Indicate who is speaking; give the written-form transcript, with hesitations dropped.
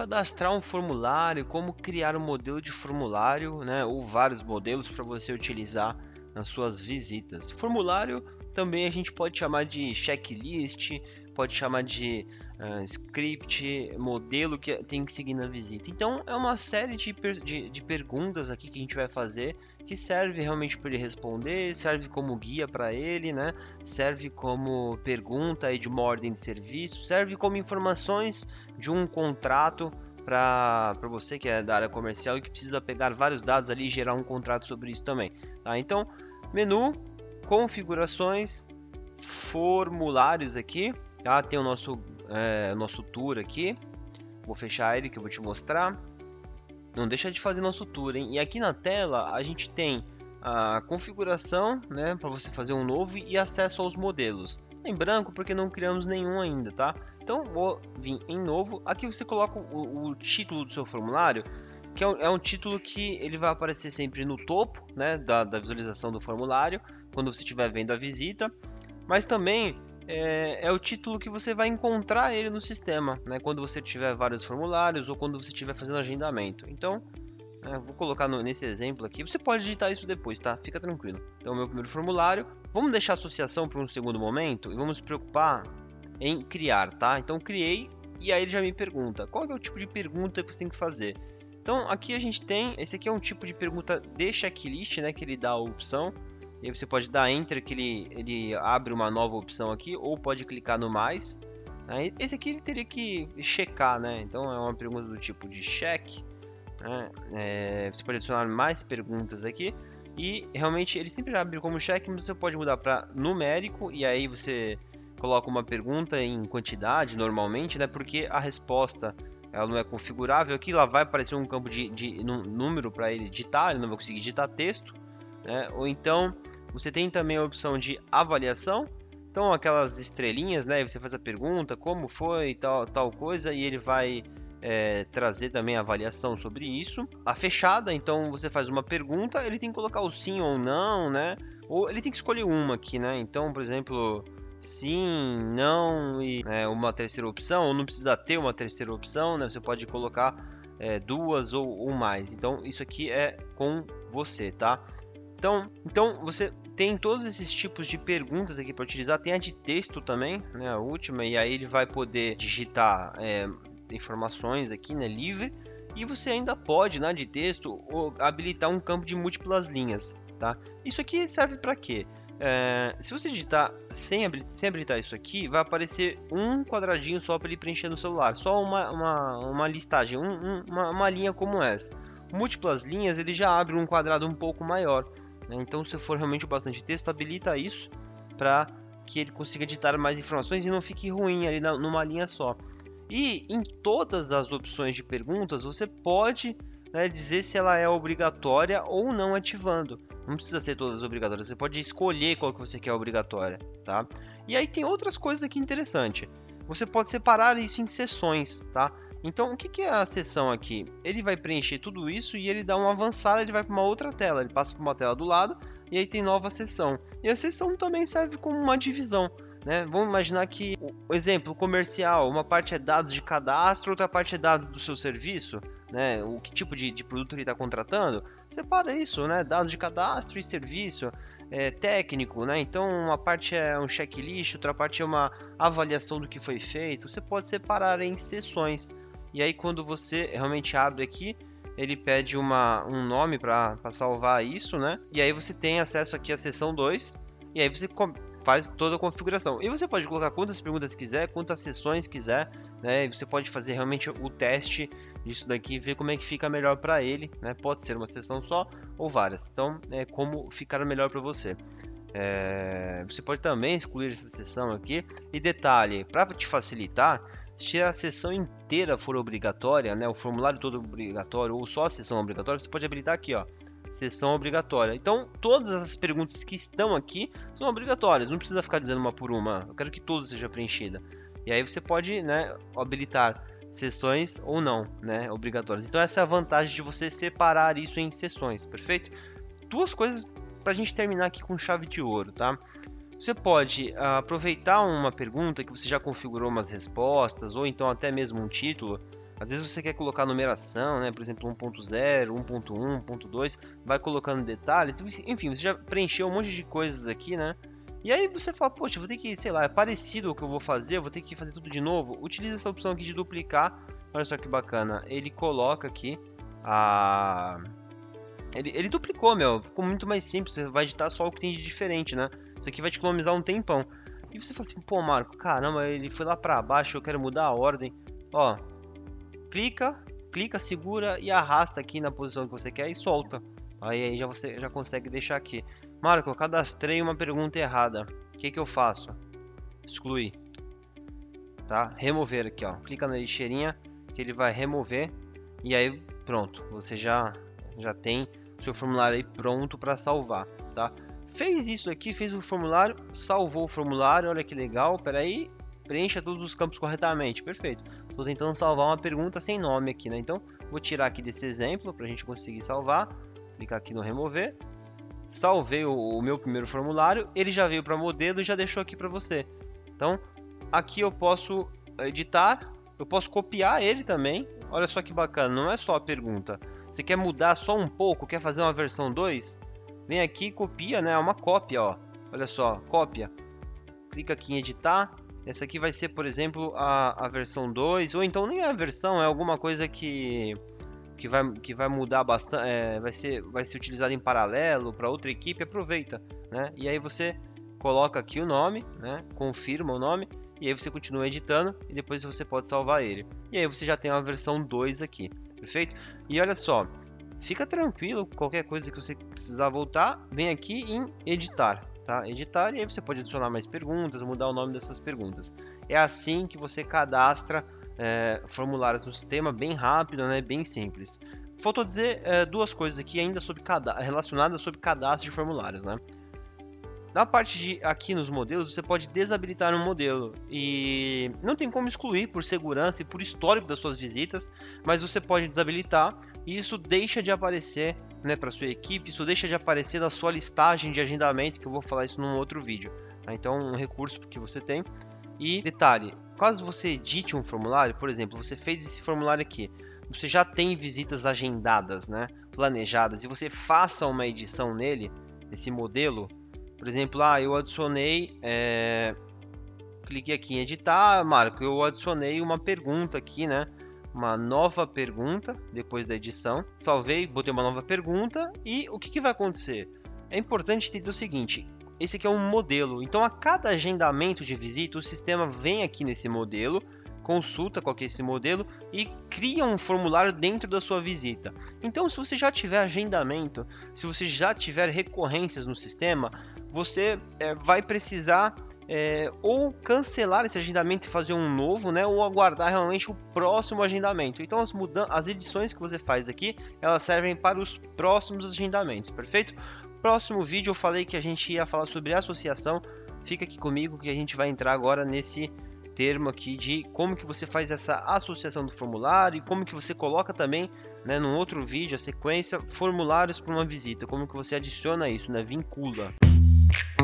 Speaker 1: cadastrar um formulário, como criar um modelo de formulário, né, ou vários modelos para você utilizar nas suas visitas. Formulário também a gente pode chamar de checklist, pode chamar de script, modelo que tem que seguir na visita. Então é uma série de perguntas aqui que a gente vai fazer que serve realmente para ele responder, serve como guia para ele, né? Serve como pergunta aí de uma ordem de serviço, serve como informações de um contrato para você que é da área comercial e que precisa pegar vários dados ali e gerar um contrato sobre isso também. Tá? Então, menu, configurações, formulários aqui, tá? Tem o nosso tour aqui. Vou fechar ele que eu vou te mostrar. Não deixa de fazer nosso tour, hein? E aqui na tela a gente tem a configuração, né, para você fazer um novo e acesso aos modelos. Em branco porque não criamos nenhum ainda, tá? Então vou vir em novo. Aqui você coloca o título do seu formulário, que é um título que ele vai aparecer sempre no topo, né, da visualização do formulário, quando você estiver vendo a visita, mas também é o título que você vai encontrar ele no sistema, né, quando você tiver vários formulários ou quando você estiver fazendo agendamento. Então, vou colocar nesse exemplo aqui, você pode digitar isso depois, tá? Fica tranquilo. Então, meu primeiro formulário, vamos deixar a associação para um segundo momento e vamos se preocupar em criar, tá? Então, criei e aí ele já me pergunta, qual é o tipo de pergunta que você tem que fazer? Então, aqui a gente tem, esse aqui é um tipo de pergunta de checklist, né, que ele dá a opção. E aí você pode dar Enter, que ele abre uma nova opção aqui, ou pode clicar no mais. Esse aqui ele teria que checar, né? Então é uma pergunta do tipo de check. Né? Você pode adicionar mais perguntas aqui. E realmente ele sempre abre como check, mas você pode mudar para numérico. E aí você coloca uma pergunta em quantidade normalmente, né? Porque a resposta ela não é configurável. Aqui lá vai aparecer um campo de número para ele digitar, ele não vai conseguir digitar texto. Né? Ou então você tem também a opção de avaliação, então aquelas estrelinhas, né? Você faz a pergunta, como foi, tal coisa, e ele vai trazer também a avaliação sobre isso. A fechada, então você faz uma pergunta, ele tem que colocar o sim ou não, né? Ou ele tem que escolher uma aqui, né? Então, por exemplo, sim, não e uma terceira opção, ou não precisa ter uma terceira opção, né? Você pode colocar duas ou mais. Então, isso aqui é com você, tá? Então você tem todos esses tipos de perguntas aqui para utilizar. Tem a de texto também, né, a última, e aí ele vai poder digitar informações aqui, né, livre. E você ainda pode, na de texto, habilitar um campo de múltiplas linhas, tá? Isso aqui serve para quê? Se você digitar sem habilitar isso aqui, vai aparecer um quadradinho só para ele preencher no celular, só uma listagem, uma linha como essa. Múltiplas linhas, ele já abre um quadrado um pouco maior. Então, se for realmente bastante texto, habilita isso para que ele consiga editar mais informações e não fique ruim ali numa linha só. E em todas as opções de perguntas, você pode dizer se ela é obrigatória ou não ativando. Não precisa ser todas obrigatórias, você pode escolher qual que você quer obrigatória, tá? E aí tem outras coisas aqui interessantes. Você pode separar isso em seções, tá? Então, o que é a seção aqui? Ele vai preencher tudo isso e ele dá uma avançada, ele vai para uma outra tela. Ele passa para uma tela do lado e aí tem nova seção. E a seção também serve como uma divisão, né? Vamos imaginar que, exemplo comercial, uma parte é dados de cadastro, outra parte é dados do seu serviço, né? O que tipo de produto ele está contratando. Separa isso, né? Dados de cadastro e serviço. Técnico, né? Então uma parte é um checklist, outra parte é uma avaliação do que foi feito. Você pode separar em seções. E aí quando você realmente abre aqui, ele pede um nome para salvar isso, né? E aí você tem acesso aqui à seção 2, e aí você faz toda a configuração. E você pode colocar quantas perguntas quiser, quantas sessões quiser, né? E você pode fazer realmente o teste disso daqui, ver como é que fica melhor para ele, né? Pode ser uma sessão só ou várias. Então, como ficar melhor para você. Você pode também excluir essa sessão aqui. E detalhe, para te facilitar, se a sessão inteira for obrigatória, né, o formulário todo obrigatório ou só a sessão obrigatória, você pode habilitar aqui, ó, sessão obrigatória. Então, todas as perguntas que estão aqui são obrigatórias, não precisa ficar dizendo uma por uma. Eu quero que todas sejam preenchidas. E aí você pode, né, habilitar sessões ou não, né, obrigatórias. Então, essa é a vantagem de você separar isso em sessões, perfeito? Duas coisas para a gente terminar aqui com chave de ouro, tá? Você pode aproveitar uma pergunta que você já configurou umas respostas, ou então até mesmo um título. Às vezes você quer colocar numeração, né? Por exemplo, 1.0, 1.1, 1.2, vai colocando detalhes. Enfim, você já preencheu um monte de coisas aqui, né? E aí você fala, poxa, eu vou ter que, sei lá, é parecido o que eu vou fazer, eu vou ter que fazer tudo de novo. Utiliza essa opção aqui de duplicar. Olha só que bacana. Ele coloca aqui a... Ele duplicou, meu. Ficou muito mais simples. Você vai editar só o que tem de diferente, né? Isso aqui vai te economizar um tempão. E você fala assim, pô, Marco, caramba, ele foi lá pra baixo, eu quero mudar a ordem. Ó, clica, segura e arrasta aqui na posição que você quer e solta. Aí já você já consegue deixar aqui. Marco, eu cadastrei uma pergunta errada. O que eu faço? Excluir. Tá? Remover aqui, ó. Clica na lixeirinha que ele vai remover. E aí, pronto. Você já tem o seu formulário aí pronto para salvar, tá? Fez isso aqui, fez o formulário, salvou o formulário. Olha que legal. Pera aí. Preencha todos os campos corretamente. Perfeito. Estou tentando salvar uma pergunta sem nome aqui, né? Então, vou tirar aqui desse exemplo para a gente conseguir salvar. Clicar aqui no remover. Salvei o meu primeiro formulário. Ele já veio para modelo e já deixou aqui para você. Então, aqui eu posso editar. Eu posso copiar ele também. Olha só que bacana. Não é só a pergunta. Você quer mudar só um pouco? Quer fazer uma versão 2? Vem aqui e copia, né? É uma cópia, ó. Olha só, cópia. Clica aqui em editar. Essa aqui vai ser, por exemplo, a versão 2, ou então nem é a versão, é alguma coisa que vai mudar bastante, vai ser utilizado em paralelo para outra equipe, aproveita, né? E aí você coloca aqui o nome, né? Confirma o nome, e aí você continua editando, e depois você pode salvar ele. E aí você já tem uma versão 2 aqui, perfeito? E olha só, fica tranquilo, qualquer coisa que você precisar voltar, vem aqui em editar. Tá? Editar, e aí você pode adicionar mais perguntas, mudar o nome dessas perguntas. É assim que você cadastra formulários no sistema, bem rápido, né? Bem simples. Faltou dizer duas coisas aqui ainda relacionadas sobre cadastro de formulários, né? Na parte de aqui nos modelos, você pode desabilitar um modelo e não tem como excluir por segurança e por histórico das suas visitas, mas você pode desabilitar e isso deixa de aparecer, né, para sua equipe, isso deixa de aparecer na sua listagem de agendamento, que eu vou falar isso num outro vídeo. Tá? Então, um recurso que você tem. E detalhe, caso você edite um formulário, por exemplo, você fez esse formulário aqui, você já tem visitas agendadas, né, planejadas, e você faça uma edição nele, esse modelo. Por exemplo, eu adicionei, cliquei aqui em editar, Marco, eu adicionei uma pergunta aqui, né? Uma nova pergunta depois da edição. Salvei, botei uma nova pergunta e o que vai acontecer? É importante entender o seguinte, esse aqui é um modelo, então a cada agendamento de visita, o sistema vem aqui nesse modelo, consulta qual que é esse modelo e cria um formulário dentro da sua visita. Então, se você já tiver agendamento, se você já tiver recorrências no sistema, você vai precisar ou cancelar esse agendamento e fazer um novo, né? Ou aguardar realmente o próximo agendamento. Então, as edições que você faz aqui, elas servem para os próximos agendamentos, perfeito? Próximo vídeo eu falei que a gente ia falar sobre associação. Fica aqui comigo que a gente vai entrar agora nesse termo aqui de como que você faz essa associação do formulário e como que você coloca também, né, num outro vídeo, a sequência, formulários para uma visita, como que você adiciona isso, né, vincula.